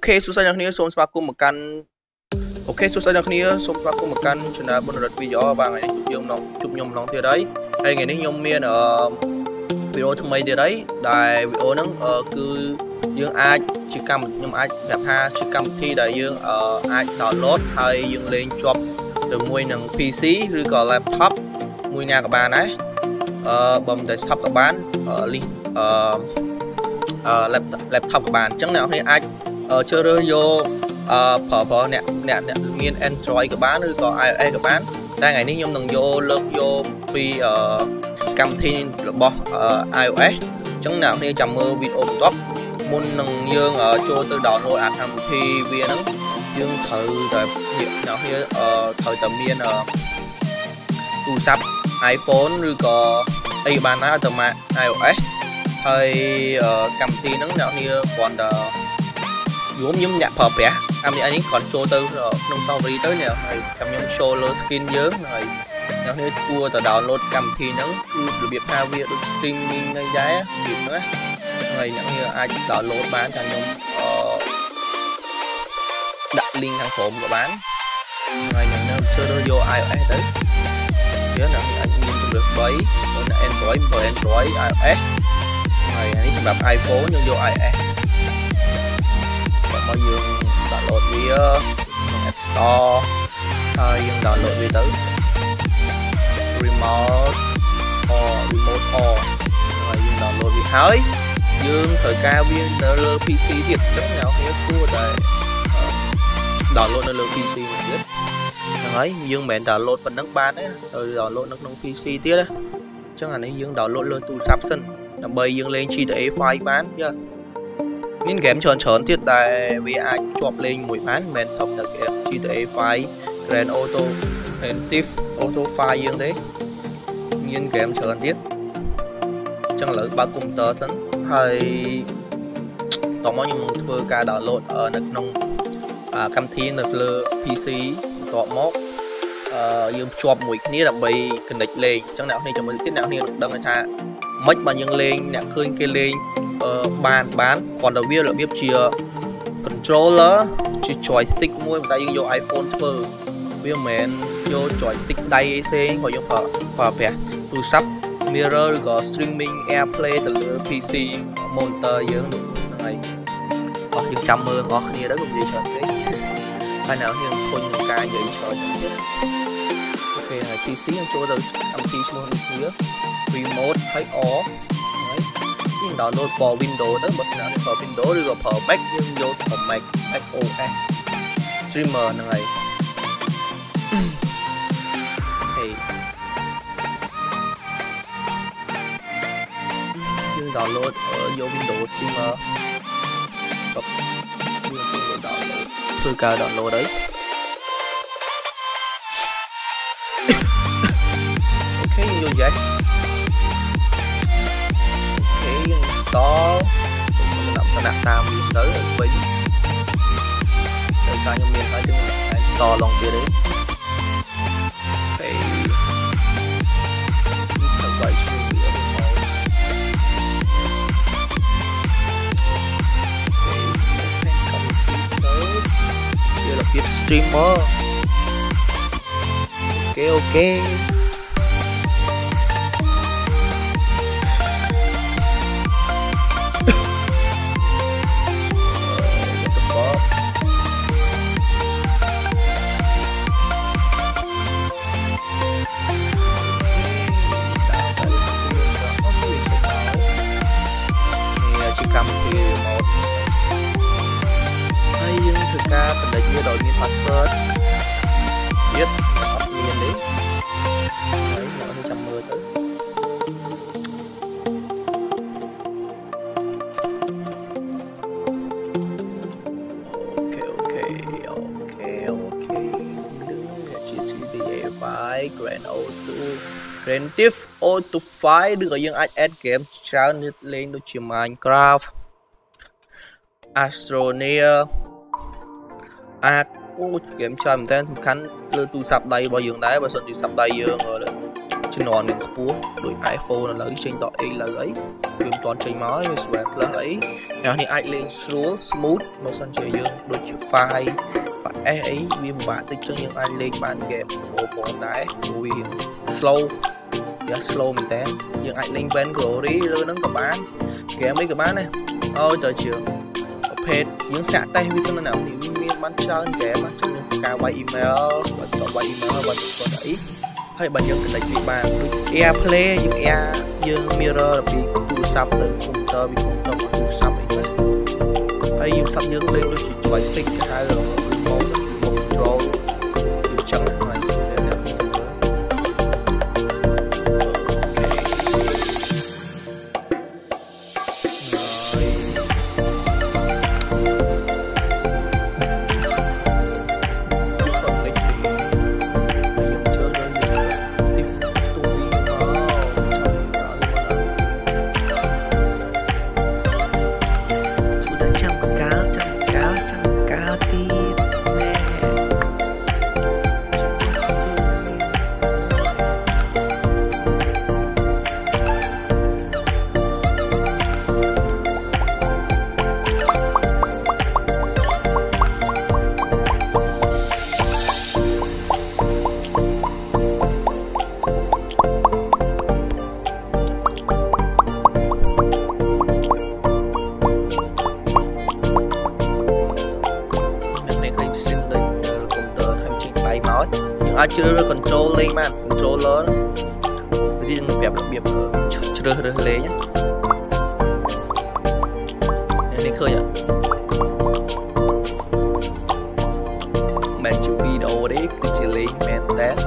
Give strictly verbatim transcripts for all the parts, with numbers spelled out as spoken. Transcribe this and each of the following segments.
Ok, số này là số ba cùng một căn. Ok, số này là số ba cùng một căn. Chúng ta muốn đặt video bằng ngày chụp nhôm nóng, chụp nhôm nóng thì đấy. Hay ngày nay nhôm miên ở video thứ mấy thì đấy. Đài video nó cứ dương ai chỉ cầm nhưng ai đẹp ha chỉ cầm thi đại dương ở ai download hay dương lên shop từ môi nâng pê xêឬក៏ laptop មួយណាក៏បានដែរអឺបើមិន desktop ក៏បានអឺអឺ laptop ក៏បានអញ្ចឹងអ្នកនរអាចជ្រើសរើសយកអឺប្រើប្រើអ្នកអ្នកមាន Android ក៏បានឬក៏ iOS ក៏បានតែថ្ងៃនេះខ្ញុំនឹងយកលើកយកពីអឺកម្មវិធីរបស់ iOS អញ្ចឹងអ្នកនរចាំមើលវីដេអូបន្ទាប់មុននឹងយើងចូលទៅ download អាកម្មវិធីវាហ្នឹងយើងត្រូវតែអ្នកនរត្រូវតែមានទូរស័ព្ទ iPhone ឬក៏អីបានដែរទៅមក iOS ហើយកម្មវិធីហ្នឹងអ្នកនរគ្រាន់តែយល់ខ្ញុំអ្នកប្រើប្រាស់កម្មវិធីនេះគ្រាន់ចូលទៅក្នុង software ទៅនេះហើយខ្ញុំ show លើ skin យើងហើយអ្នកនរគួរតែ download កម្មវិធីហ្នឹងគឺរបៀបថាវាដូច streaming អីដែររបៀបហ្នឹងហើយអ្នកនរអាច download បានថាខ្ញុំអឺដាក់ link ខាងក្រោមក៏បានហើយអ្នកនរជ្រើសរើសយក iOS ទៅវាអ្នកអាចមានជំរើសបីនៅ Android បើ Android iOS ហើយនេះសម្រាប់ iPhone យើងយក iOS បើមកយើង download វាក្នុង App Store ហើយយើង download វាទៅ remote or remote or ហើយយើង download វាហើយយើងត្រូវការវានៅលើ pê xê ទៀតអញ្ចឹងអ្នកគ្នាគួរតែ download នៅលើ pê xê មួយទៀតហ្នឹងហើយយើងមិនមែន download ប៉ុណ្ណឹងបានទេត្រូវ download នៅក្នុង pê xê ទៀតណាអញ្ចឹងអានេះយើង download លើទូរស័ព្ទសិនដើម្បីយើងលេង ជី ទី เอ ไฟว์ បានយ៉ាមានហ្គេមច្រើនច្រើនទៀតដែលវាអាចជាប់លេងមួយបានមិនមែនធំតែហ្គេម ជី ទី เอ ไฟว์ Grand Auto Grand Theft Auto ไฟว์ យើងទេមានហ្គេមច្រើនទៀតអញ្ចឹងឥឡូវបើកកុំព្យូទ័រសិនហើយតោះមកខ្ញុំនឹងធ្វើការ download នៅក្នុងកម្មវិធីនៅលើ pê xê បន្ទាប់មកអឺយើងភ្ជាប់មួយគ្នាដើម្បី connect លេងអញ្ចឹងអ្នកនរចាំមើលទៀតអ្នកនរដឹងថាមិនបើយើងលេងអ្នកឃើញគេលេងបានបានគ្រាន់តែវារបៀបជា controller ជា joystick មួយតែយើងយក iPhone ធ្វើវាមិនមែនយក joystick ដៃអីផ្សេងក៏យើងប្រើប្រើប្រាស់ទូរស័ព្ទ mirror ឬក៏ streaming AirPlay ទៅលើ pê xê monitor យើងហ្នឹងហើយអស់យើងចាំមើលបងប្អូនគ្នាទៅកុំនិយាយច្រើនពេកហើយអ្នកយើងធុញនឹងការនិយាយច្រើនទៀតអូខេហើយ pê xê យើងចូលទៅកម្មវិធីឈ្មោះនេះគ្នា remote ហើយ or ហើយយើង download for Windows ទៅបើស្នាប្រើ Windows ឬក៏ប្រើ Mac យើងយកប្រើ Mac Mac អូ เอส streamer ហ្នឹងហើយហេយើង download យក Windows streamer ធ្វើការ download đấy ok យើងយក yes ok យើង install ដាក់ដំណាក់តាមវាទៅវិញដោយសារខ្ញុំមានហើយយើង install ឡងទៀតទេហើយទៅបាយជួយវាវារបៀប streamer អូខេអូខេការបណ្ដេញវាដោយមាន password ទៀតអត់មានទេហើយអ្នកនេះចាំមើលទៅអូខេអូខេអូខេអូខេជា ជី ទី เอ ไฟว์ Grand Auto Grand Theft Auto ไฟว์ ឬក៏យើងអាច add game ច្រើនលេងដូចជា Minecraft Astroneerអាចអូហ្គេមច្រើនមែនតើសំខាន់លើទូរស័ព្ទដៃរបស់យើងដែរបើសិនទូរស័ព្ទដៃយើងជំនាន់នឹងខ្ពស់ដូច iPhone ឥឡូវចេញត A លើអីវាមិនទាន់ចេញមកហើយវា Swell Plus អីអ្នកនេះអាចលេងស្រួល smooth បើសិនជាយើងដូចជា file បាក់ S អីវាពិបាកតិចចឹងយើងអាចលេងបានហ្គេមអូប៉ុនដែរព្រោះវា slow វា slow មែនតើយើងអាចលេង Vainglory ឬនឹងក៏បានហ្គេមអីក៏បានដែរអូទៅជាប្រភេទយើងសាក់តេស្តវាទៅណានេះមានបានច្រើនហ្គេមចឹងយើងការវាយ email បើតវាយ email បើគាត់អីហើយបើយើង connect វាបានដូច AirPlay យើង Air យើង mirror ពីទូរស័ព្ទទៅ computer ពី computer មកទូរស័ព្ទអីទៅហើយយើងសាប់យើងលេងដូចជា joystick គេហៅ remote control យើងចឹងហើយអាចជ្រើសរើស control លេងបាន controller វានឹងប្រាប់របៀបជ្រើសរើសលេងនេះឃើញអត់មិនជាវីដេអូទេគឺជាលេងមែនតើ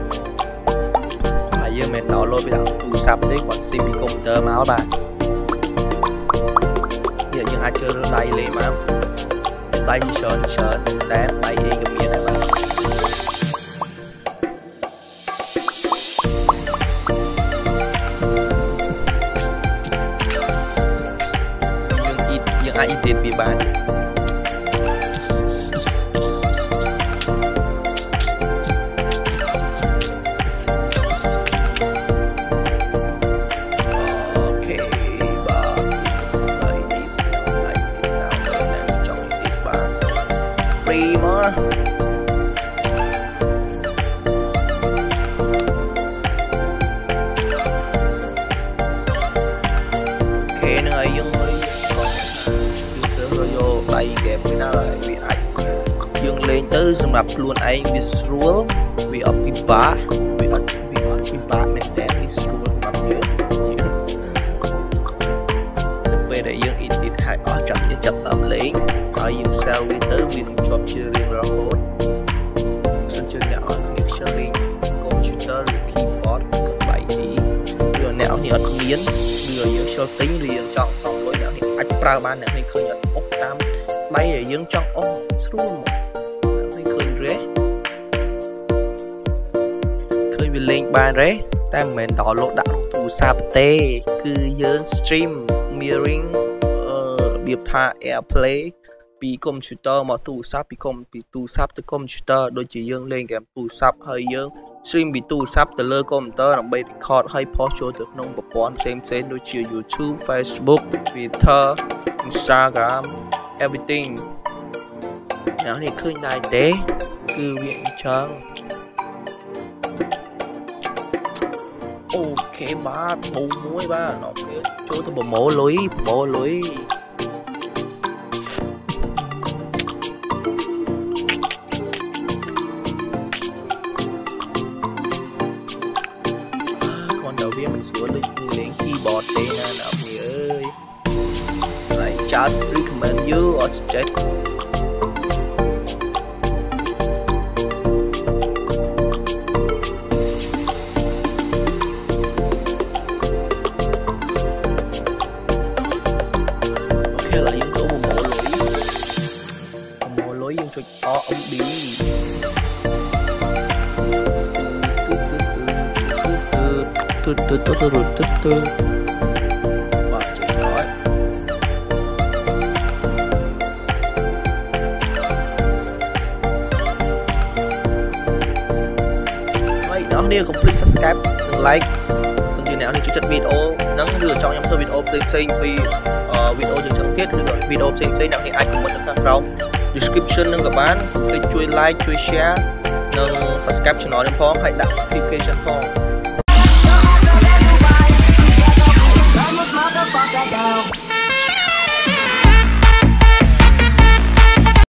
ហើយយើងមិន download ពីដល់ទូរស័ព្ទទេគាត់ sim ពី computer មកបាទនេះយើងអាចជ្រើសរើសដៃលេងមកដៃច្រើនច្រើនតែដៃអីក៏មានដែរបាទអាច edit វាបានអូខេបាទហើយ edit អាច download ចង់ edit បាន free មកអូខេនឹងហើយយើងដៃហ្គេមពីណាហើយវាអាចយើងលេងទៅសម្រាប់ខ្លួនឯងវាស្រួលវាអត់ពិបាកវាអត់វាអត់ពិបាកមែនតើវាស្រួលសម្រាប់យើងទៅពេលដែលយើង edit ហើយអស់ចាប់យើងចាប់តាមលេងហើយយើង save វាទៅវានឹងជាប់ជារៀងរហូតសិនជាអ្នកអត់គ្នាខ្ជិលលេង computer ឬ keyboard ដៃនេះឬអ្នកអត់នេះអត់មានឬយើងចូលទិញឬយើងចង់សំលុយអ្នកនេះអាចប្រើបានអ្នកនេះឃើញអត់អុកតាមដៃឲ្យយើងចង់អូស្រួលមកនេះឃើញរេឃើញវាលេងបានរេតែមិនមែន download ដាក់ក្នុងទូរស័ព្ទទេគឺយើង stream mirroring របៀបថា AirPlay ពី computer មកទូរស័ព្ទពីកុំពីទូរស័ព្ទទៅ computer ដូចជាយើងលេងហ្គេមទូរស័ព្ទហើយយើង stream ពីទូរស័ព្ទទៅលើ computer ដើម្បី record ហើយ post ចូលទៅក្នុងប្រព័ន្ធផ្សេងផ្សេងដូចជា YouTube Facebook Twitter Instagram everything អ្នកនេះឃើញដែរទេគឺវាអញ្ចឹងអូខេបាទបូមួយបាទអ្នកគ្នាចូលទៅប្រមូលលុយប្រមូលលុយគាត់ដល់វាមិនស្រួលដូចលេង keyboard ទេណាអ្នកគ្នាអើយ I just recommend you or suggest là những chỗ một mổ lưới một mổ lưới dân chuột o ông đi từ từ từ từ từ từ từ và chỉ nói mấy đó នេះ complete subscribe និង like សូមជម្រាបអ្នកនេះជួយចិត្តវីដេអូហ្នឹងឬចង់ខ្ញុំធ្វើវីដេអូផ្សេងៗពីវីដេអូយើងចឹងទៀតឬក៏វីដេអូផ្សេងៗអ្នកនេះអាច comment នៅខាងក្រោម description នឹងក៏បានជួយ like ជួយ share និង subscribe channel នេះផងហើយដាក់ notification ផង